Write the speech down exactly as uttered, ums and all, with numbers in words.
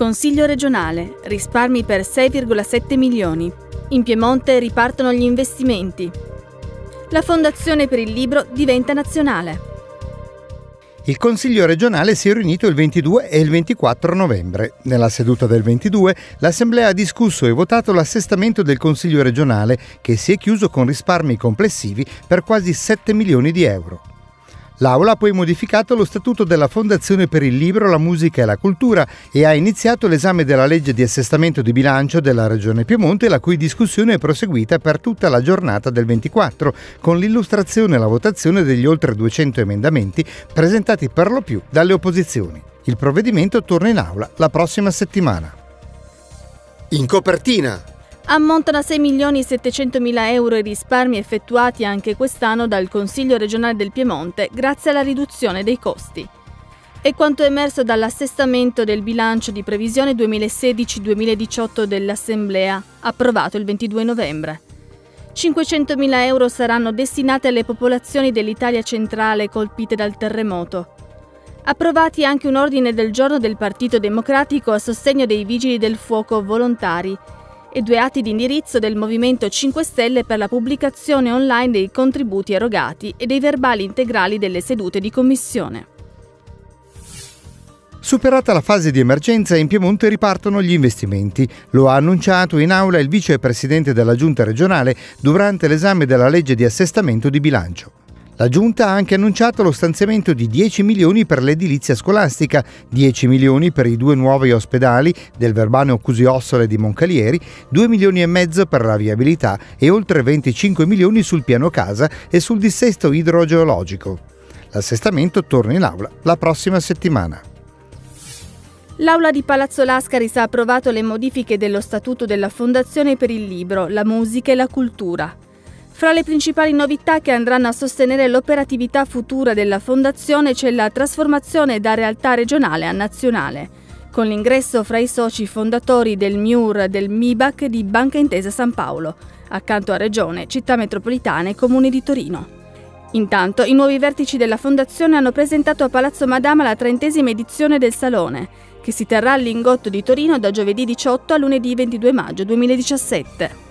Consiglio regionale, risparmi per sei virgola sette milioni. In Piemonte ripartono gli investimenti. La Fondazione per il Libro diventa nazionale. Il Consiglio regionale si è riunito il ventidue e il ventiquattro novembre. Nella seduta del ventidue l'Assemblea ha discusso e votato l'assestamento del Consiglio regionale, che si è chiuso con risparmi complessivi per quasi sette milioni di euro. L'Aula ha poi modificato lo statuto della Fondazione per il Libro, la Musica e la Cultura e ha iniziato l'esame della legge di assestamento di bilancio della Regione Piemonte, la cui discussione è proseguita per tutta la giornata del ventiquattro, con l'illustrazione e la votazione degli oltre duecento emendamenti presentati per lo più dalle opposizioni. Il provvedimento torna in Aula la prossima settimana. In copertina. Ammontano a sei milioni settecentomila euro i risparmi effettuati anche quest'anno dal Consiglio regionale del Piemonte grazie alla riduzione dei costi. È quanto emerso dall'assestamento del bilancio di previsione duemilasedici duemiladiciotto dell'Assemblea, approvato il ventidue novembre. cinquecentomila euro saranno destinati alle popolazioni dell'Italia centrale colpite dal terremoto. Approvati anche un ordine del giorno del Partito Democratico a sostegno dei Vigili del Fuoco volontari e due atti di indirizzo del Movimento cinque Stelle per la pubblicazione online dei contributi erogati e dei verbali integrali delle sedute di commissione. Superata la fase di emergenza, in Piemonte ripartono gli investimenti. Lo ha annunciato in aula il vicepresidente della Giunta regionale durante l'esame della legge di assestamento di bilancio. La Giunta ha anche annunciato lo stanziamento di dieci milioni per l'edilizia scolastica, dieci milioni per i due nuovi ospedali del Verbano Cusiossole di Moncalieri, due milioni e mezzo per la viabilità e oltre venticinque milioni sul piano casa e sul dissesto idrogeologico. L'assestamento torna in aula la prossima settimana. L'Aula di Palazzo Lascaris ha approvato le modifiche dello Statuto della Fondazione per il Libro, la Musica e la Cultura. Fra le principali novità che andranno a sostenere l'operatività futura della Fondazione c'è la trasformazione da realtà regionale a nazionale, con l'ingresso fra i soci fondatori del M I U R del M I B A C di Banca Intesa San Paolo, accanto a Regione, Città Metropolitana e Comune di Torino. Intanto, i nuovi vertici della Fondazione hanno presentato a Palazzo Madama la trentesima edizione del Salone, che si terrà al Lingotto di Torino da giovedì diciotto a lunedì ventidue maggio duemiladiciassette.